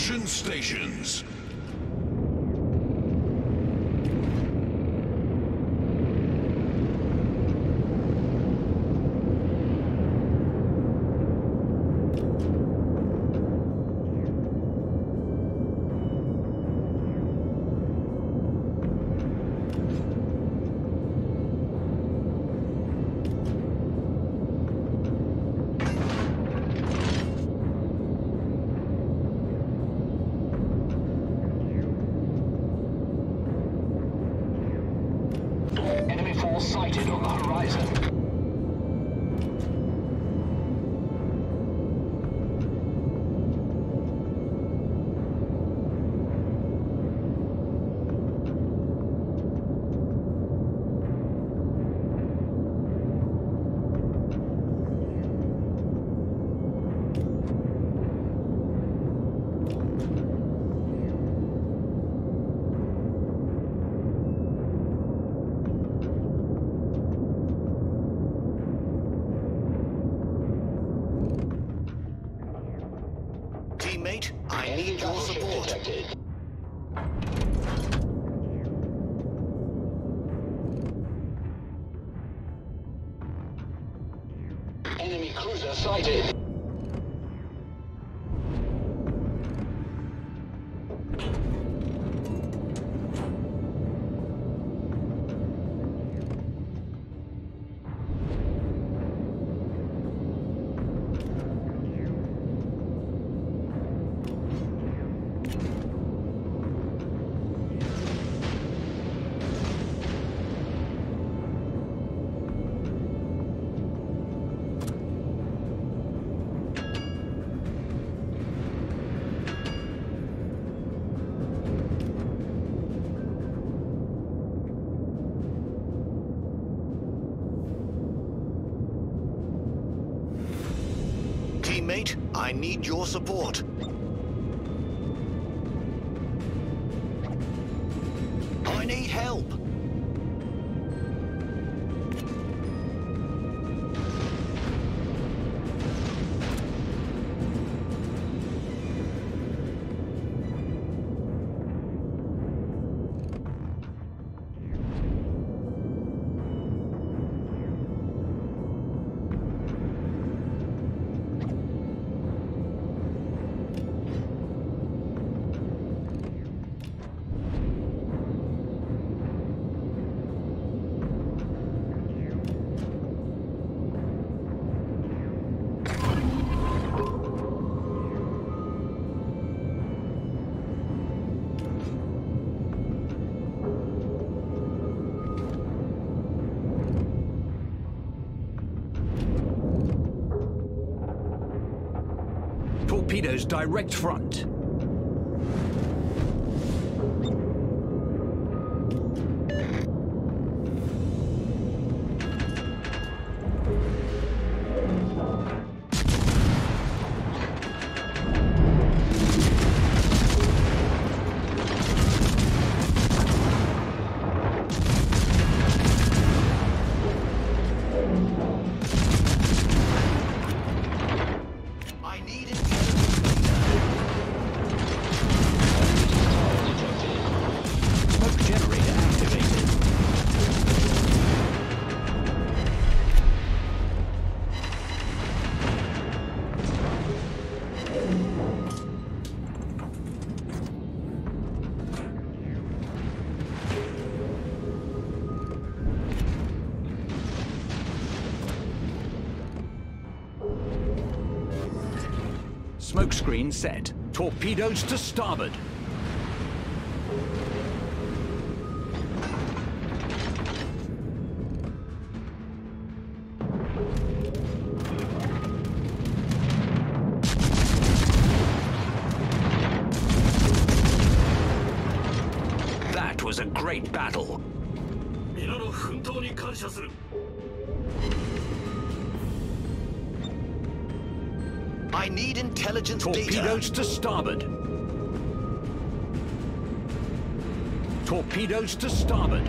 Attention stations. Sighted on the horizon. Teammate, I need your support. Detected. Enemy cruiser sighted. Teammate, I need your support. I need help. Torpedoes direct front. Smokescreen set. Torpedoes to starboard. That was a great battle. I need intelligence data. Torpedoes to starboard. Torpedoes to starboard.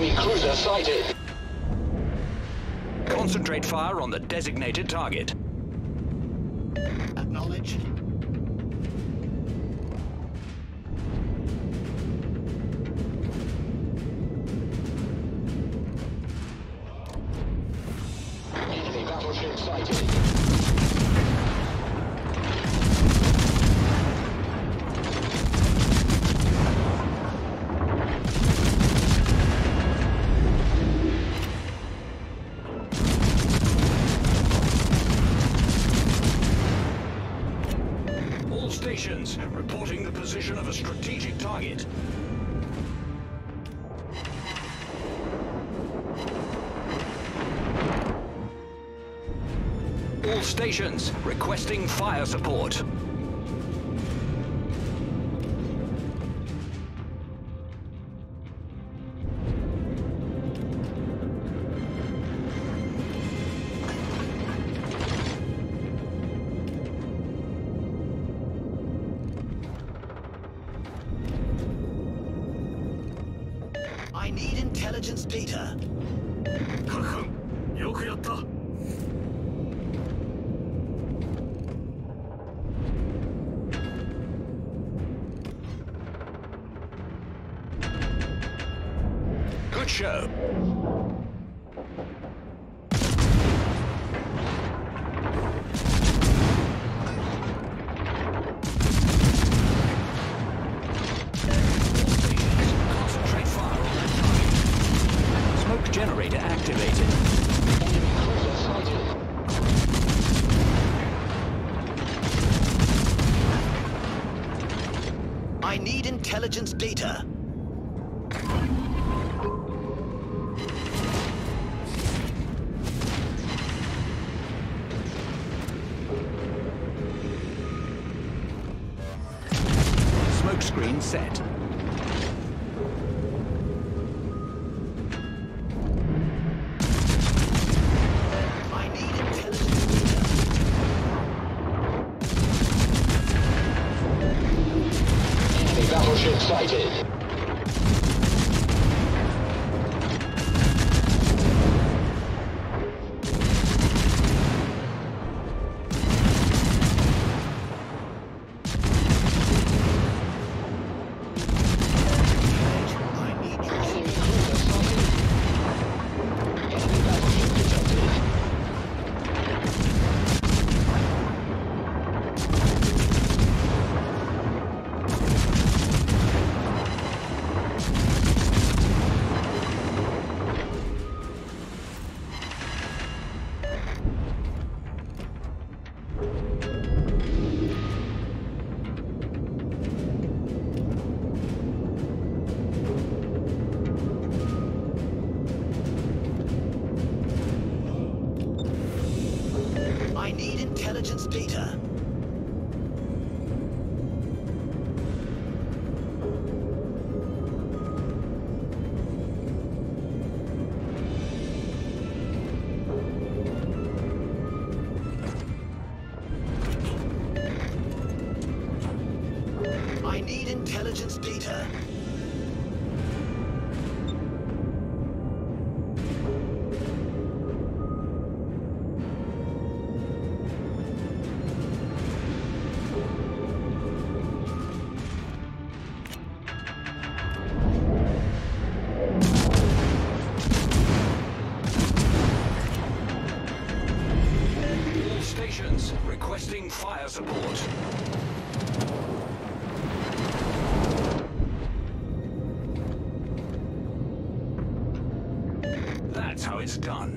Enemy cruiser sighted. Concentrate fire on the designated target. Acknowledged. Enemy battleship sighted. All stations reporting the position of a strategic target. All stations requesting fire support. I need intelligence data. Good show. Concentrate fire on that target. Smoke generator activated. Enemy cruiser sighted. I need intelligence data. Smoke screen set. I need intelligence data. Enemy battleship sighted. I need your Enemy cruiser sighted. Enemy battleship detected. I need intelligence data. I need intelligence data. All stations requesting fire support. That's how it's done.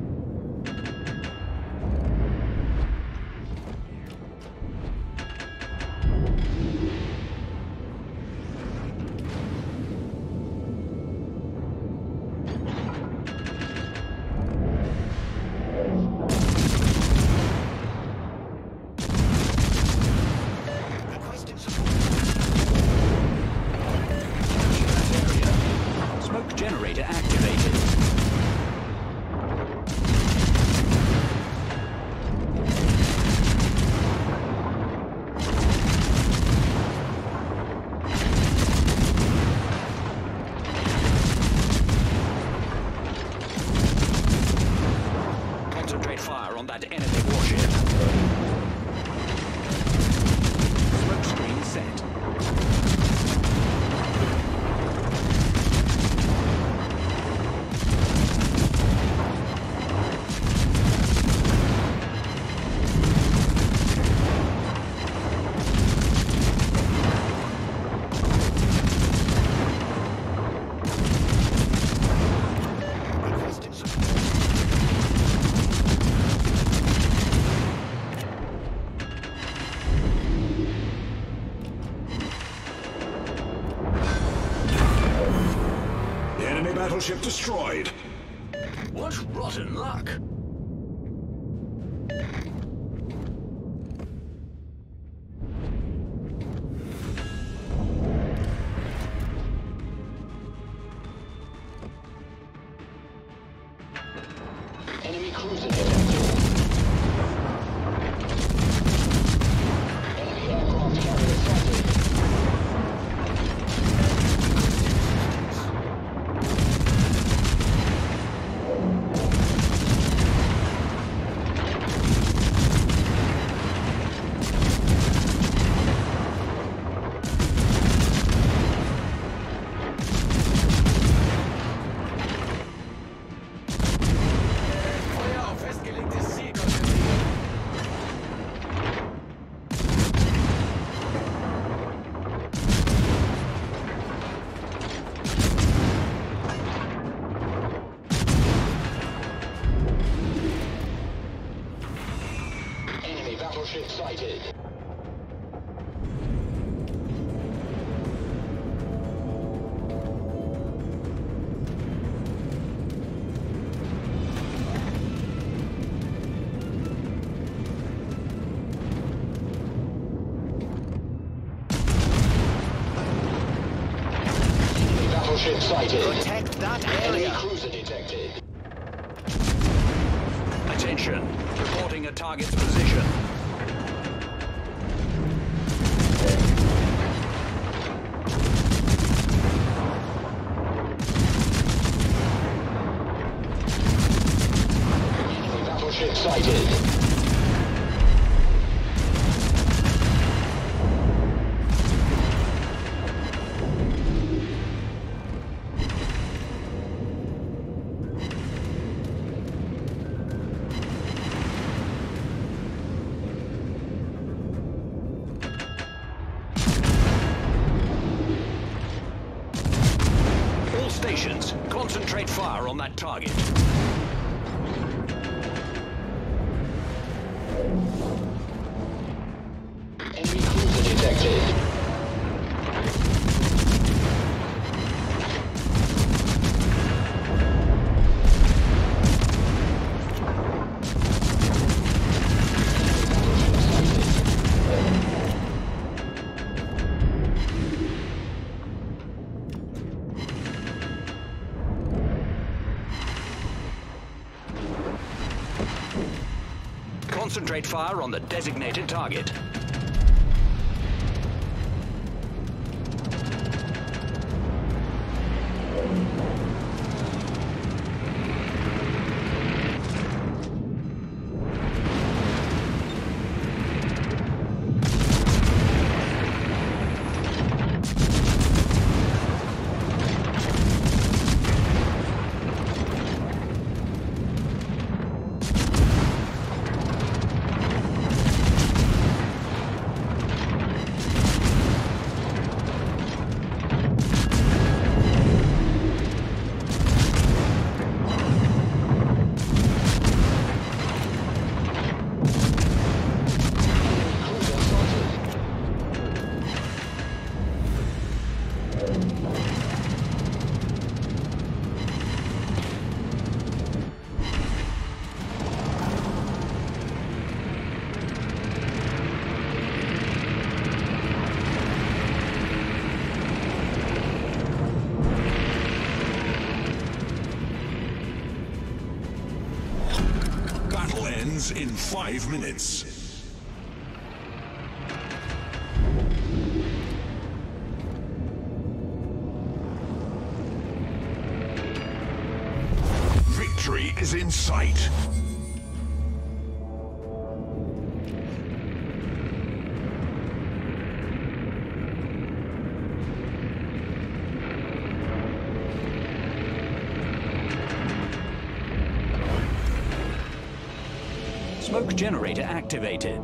Requesting support. Capture that area. Smoke generator activated. battleship destroyed. What rotten luck! Enemy cruiser detected. Enemy aircraft carrier sighted. Battleship sighted. Enemy battleship sighted. Protect that Enemy area. cruiser detected. Attention. Reporting a target's position. Enemy battleship sighted. All stations, concentrate fire on that target. Enemy cruiser detected. Concentrate fire on the designated target. Battle ends in 5 minutes. Victory is in sight. Smoke generator activated.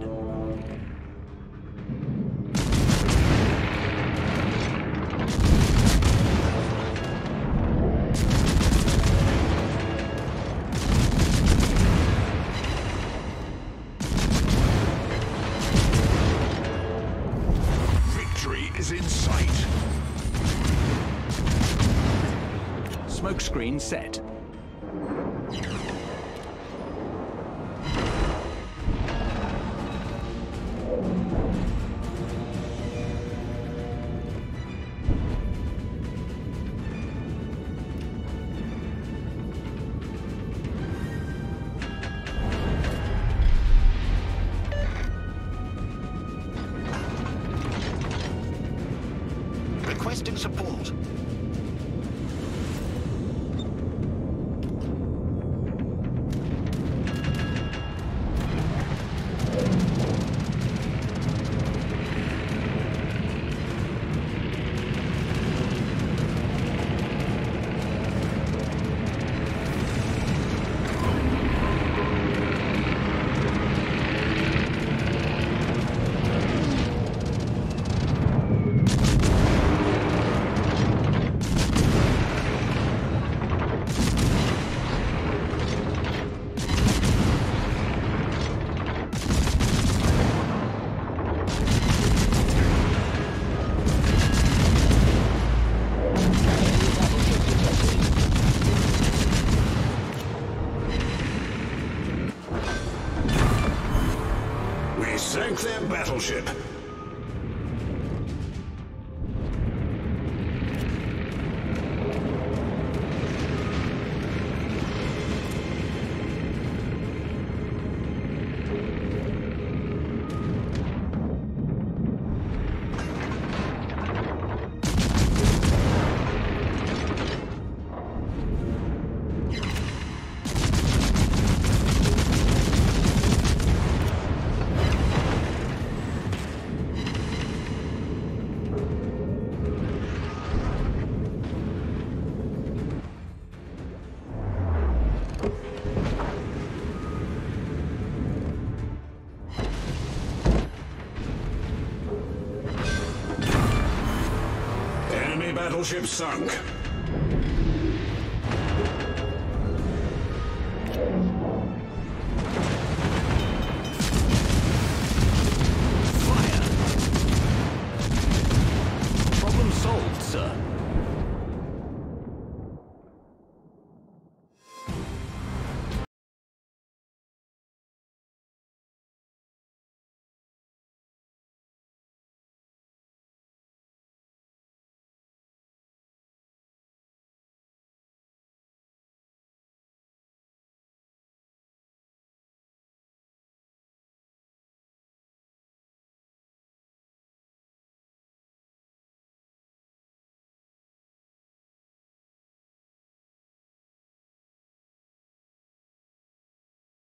Victory is in sight. Smokescreen set. Requesting support. We sank their battleship. Enemy battleship sunk. Fire! Problem solved, sir.